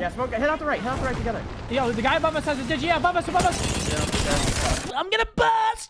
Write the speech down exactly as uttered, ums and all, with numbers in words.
Yeah, smoke. Head out the right. Head out the right together. Yo, the guy above us has a digi. Yeah, above us, above us. Yeah, okay. I'm gonna bust.